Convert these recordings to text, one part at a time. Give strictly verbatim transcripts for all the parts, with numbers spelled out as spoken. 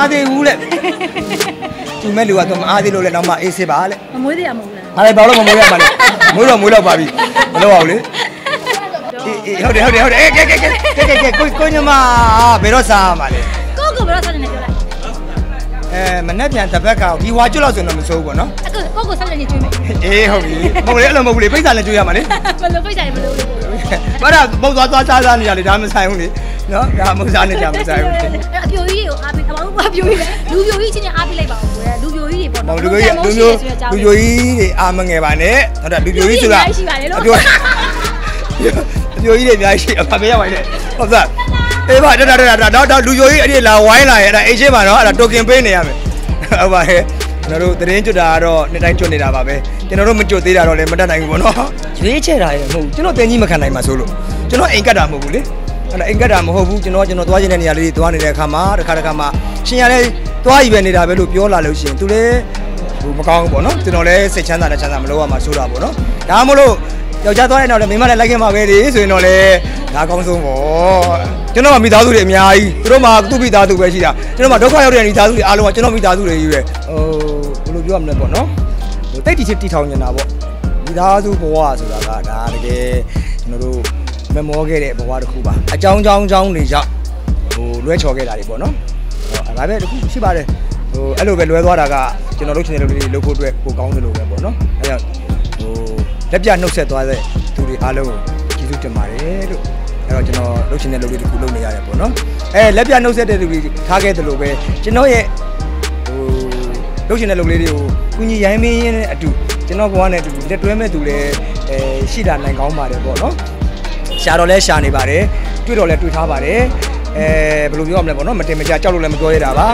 သေးဘူးလေသူမဲ့လူကတော့မအားသေးလို့လေတော့မှအေးစစ်ပါလေမမွေးသေးရမဟုတ်လားဟာလေဘာလို့မမွေးရမှာလဲမွေးတော့မွေးတော့ပါပြီမလုပ်အောင်လေအေးဟုတ်တယ်ဟုတ်တယ်ဟုတ်တယ်ကဲကဲကဲကဲကဲကိုကိုညမဘယ်တော့စားမှာလဲကိုကိုဘယ်တော့စားနေလဲပြောလိုက်အဲမနဲ့ပြန်တစ်ဘက်ကဒီဝါကျွတ်လောက်ဆိုတော့မစိုးဘူးပေါ့နော်အခုကိုကိုစားနေကျွေးမယ်အေးဟုတ်ပြီမဟုတ်လေအဲ့လိုမဟုတ်ဘူးလေပိတ်စာနဲ့ကျွေးရမှာလေဘယ်လိုပိတ်စာလဲဘယ်လိုဘာသာပုတ်သွားသွားစားစားနေကြလေဒါမဆိုင်ဘူးလေနော်ဒါမစားနေကြမဆိုင်ဘူးအပြိုကြီးကိုအားပေးအမောအပြိုကြီးလူပြိုကြီးချင်းချင်းအားပေးလိုက်ပါဦးကွယ်လူပြိုကြီးတွေပေါ့နော်လူပြိုကြီးလူမျိုးလူပြိုကြီးတွေအားမငယ်ပါနဲ့ဟုတ်တယ်လူပြိုကြီးဆိုတာအပြိုအပြိုကြီးတွေအများကြီးအဖပေးရပါနဲ့ဟုတ်သားအေးပါတတတတတော့တော့လူပြိုကြီးအဲ့ဒီလာဝိုင်းလာရဲ့အဲ့ဒါအိတ်ချင်းပါနော်အဲ့ဒါတိုကင်ပေးနေရမယ်ဟုတ်ပါရဲ့ကျွန်တော်တို့သတင်းကြွတာကတော့နှစ်တိုင်းကြွနေတာပါပဲကျွန်တော်တို့မကြွသေးတာတော့လည်းမတတ်နိုင်ဘူးပေါ့နော်ရွေးချယ်တာရမဟုတ်ဘူးကျွန်တော်တင်ကြီးမခံနိုင်ပါဆိုလို့ကျွန်တော်အိမ်ကတ်တာမဟုတ်ဘူးလေအဲ့ဒါအိမ်ကတ်တာမဟုတ်ဘူးကျွန်တော်ကျွန်တော်သွားခြင်းတဲ့နေရာလေးတွေသွားနေတဲ့အခါမှာတစ်ခါတစ်ခါမှာရှင်ရလဲသွားယူပဲနေတာပဲလို့ပြောလာလို့ရှိရင်သူလည်းဟိုမကောင်းဘူးပေါ့နော်ကျွန်တော်လည်းစိတ်ချမ်းသာတဲ့ချမ်းသာမလို့ရမှာဆိုတာပေါ့နော်ဒါမှမဟုတ်ယောက်ျားသွားတဲ့နောက်လည်းမိန်းမလည်းလိုက်ခင်မှာပဲလေဆိုရင်တော့လေဒါကောင်းဆုံးပေါ့ကျွန်တော်ကမိသားစုတွေအများကြီးသူတို့မှသူ့မိသားစုပဲရှိတာကျွန်တော်မှဒုက္ခရောက်တဲ့မိသားစုတွေအားလုံးကကျွန်တော်မိသားစုတွေကြီးပဲဟိုဘယ်လိုပြောရမလဲပေါ့နော်ဟိုတိတ်တိချစ်တီထောင်နေတာပေါ့မိသားစုဘဝဆိုတာကဒါတကယ်ကျွန်တော်တို့မမောခဲ့တဲ့ဘဝတစ်ခုပါအကြောင်းကြောင်းကြောင်းတွေကြောင့်ဟိုလွဲချော်ခဲ့တာတွေပေါ့နော်အဲဒါပဲတစ်ခုရှိပါတယ်ဟိုအဲ့လိုပဲလွဲသွားတာကကျွန်တော်လုပ်ချင်တဲ့လူတွေလုပ်ဖို့အတွက်ကိုကောင်းတယ်လို့ပဲပေါ့နော်အဲကြောင့်ဟိုလက်ပြနှုတ်ဆက်သွားတဲ့သူတွေအားလုံးကိုကျေးဇူးတင်ပါတယ်လို့အဲ့တော့ကျွန်တော်လုပ်ချင်တဲ့လူတွေတစ်ခုလုပ်နေရတယ်ပေါ့နော်အဲလက်ပြနှုတ်ဆက်တဲ့လူတွေထားခဲ့တယ်လို့ပဲကျွန်တော်ရဲ့ဟိုလုပ်ချင်တဲ့လူလေးတွေကိုကုညီရိုင်းမင်းရင်းနဲ့အတူကျွန်တော်ဘဝနဲ့အတူလက်တွဲမဲ့သူလည်းအဲရှိတာနိုင်ကောင်းပါတယ်ပေါ့နော်ရှာတော့လဲရှာနေပါတယ်တွေ့တော့လဲတွေ့ထားပါတယ်အဲဘယ်လိုပြောရမလဲပေါ့နော်မတင်မကြကြောက်လို့လည်းမပြောရတာပါဟ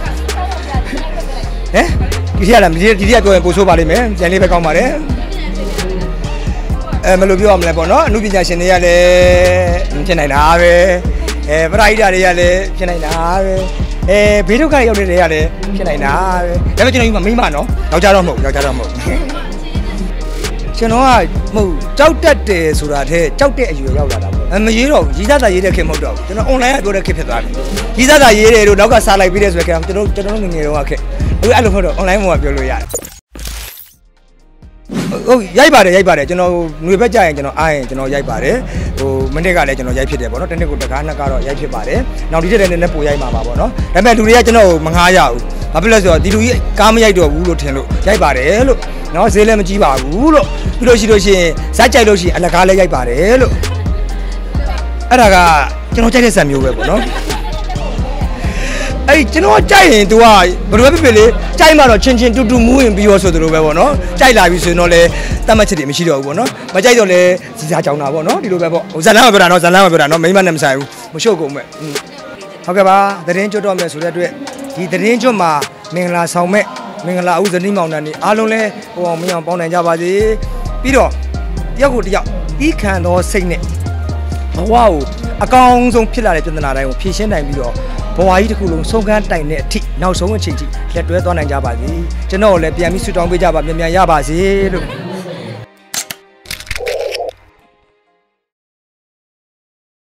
မ်ဒီထက်လားဒီဒီထက်ပြောရင်ပို့ဆိုးပါလိမ့်မယ်ကြံလေးပဲကောင်းပါတယ်အဲမလို့ပြောရမလဲပေါ့နော်အမှုပညာရှင်တွေကလည်းဖြစ်နိုင်တာပဲအဲပရိဒါတွေကလည်းဖြစ်နိုင်တာပဲအဲဘေးဒုက္ခရောက်တဲ့တွေကလည်းဖြစ်နိုင်တာပဲဒါပေမဲ့ကျွန်တော်ဒီမှာမိမနော်ယောက်ျားတော့မဟုတ်ယောက်ျားတော့မဟုတ်ကျွန်တော်ကမဟုတ်ကြောက်တတ်တယ်ဆိုတာတည်းကြောက်တဲ့အရွယ်ရောက်လာတာပေါ့အဲမရေးတော့ဘူးရီးသားသားရေးတဲ့ခင်မဟုတ်တော့ဘူးကျွန်တော် online ကပြောတဲ့ခင်ဖြစ်သွားပြီရီးသားသားရေးတယ်တို့နောက်ကစားလိုက်ပြီးတဲ့ဆိုတဲ့ခင်ကျွန်တော်ကျွန်တော်ငငယ်တော့ခင်အခုအဲ့လိုဟုတ်တော့ online မှာပြောလို့ရတယ်ဟုတ်ရိုက်ပါတယ်ရိုက်ပါတယ်ကျွန်တော်ຫນွေဘက်ကြရင်ကျွန်တော်အားရင်ကျွန်တော်ရိုက်ပါတယ်ဟိုမနေ့ကလည်းကျွန်တော်ရိုက်ဖြစ်တယ်ပေါ့နော်တစ်နှစ်ကိုတစ်ကားနှစ်ကားတော့ရိုက်ဖြစ်ပါတယ်နောက်ဒီထက်လည်းနည်းနည်းပိုရိုက်မှာပါပေါ့နော်ဒါပေမဲ့လူတွေကကျွန်တော်မငားရဘူးဘာဖြစ်လဲဆိုတော့ဒီလူကြီးကားမရိုက်တော့ဘူးလို့ထင်လို့ရိုက်ပါတယ်လို့နော်ဈေးလည်းမကြီးပါဘူးလို့ပြီးလို့ရှိလို့ရှိရင်ဇက်ကြိုက်လို့ရှိရင်အလကားလည်းရိုက်ပါတယ်လို့အဲ့ဒါကကျွန်တော်ကြိုက်တဲ့ဇာတ်မျိုးပဲပေါ့နော်အဲ့ကျွန်တော်ကြိုက်ရင် तू ကဘယ်လိုပဲဖြစ်ဖြစ်လေကြိုက်မှတော့ချင်းချင်းတူတူမူးရင်ပြီးရောဆိုသလိုပဲပေါ့နော်ကြိုက်လာပြီဆိုရင်တော့လေတတ်မှတ်ချက်တွေမရှိတော့ဘူးပေါ့နော်မကြိုက်တော့လေစီစားကြောင်တာပေါ့နော်ဒီလိုပဲပေါ့ဟိုဇလန်းမပြောတာနော်ဇလန်းမပြောတာနော်မိမနဲ့မဆိုင်ဘူးမရှုပ်ကုန်မဲ့ဟုတ်ကဲ့ပါသတင်းကျွတ်တော့မယ်ဆိုတဲ့အတွက်ဒီသတင်းကျွတ်မှာမင်္ဂလာဆောင်မဲ့မင်္ဂလာဦးဇနီးမောင်နှံတွေအားလုံးလဲဟိုအောင်မင်းအောင်ပေါင်းနိုင်ကြပါစေပြီးတော့တယောက်ကိုတယောက်ဤခံသောစိတ်နဲ့ဘဝကိုအကောင်းဆုံးဖြစ်လာတဲ့ပြဿနာတိုင်းကိုဖြေရှင်းနိုင်ပြီးတော့ဘဝကြီးတစ်ခုလုံးဆုံးခန်းတိုင်တဲ့အထိနောက်ဆုံးအချိန်ထိလက်တွဲသွားနိုင်ကြပါစေကျွန်တော်လည်းပြန်ပြီးဆုတောင်းပေးကြပါမြန်မြန်ရပါစေလို့